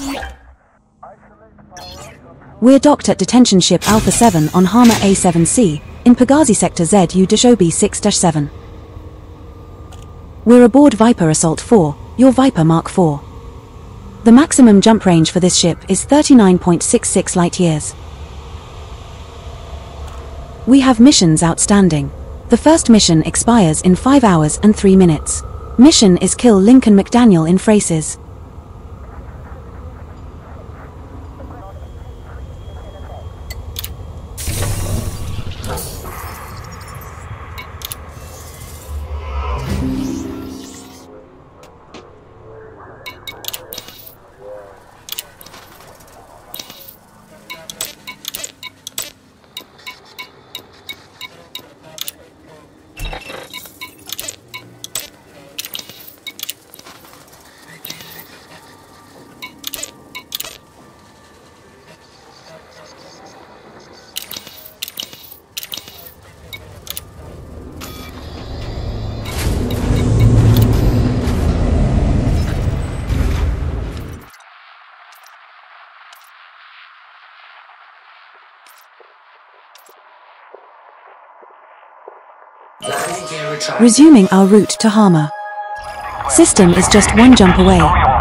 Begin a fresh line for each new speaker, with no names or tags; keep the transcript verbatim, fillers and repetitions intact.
We're docked at detention ship Alpha seven on Hama A seven C, in Pagazi Sector Z U O B six dash seven. We're aboard Viper Assault four, your Viper Mark four. The maximum jump range for this ship is thirty-nine point six six light-years. We have missions outstanding. The first mission expires in five hours and three minutes. Mission is kill Lincoln McDaniel in Phrases. Resuming our route to Hama. System is just one jump away.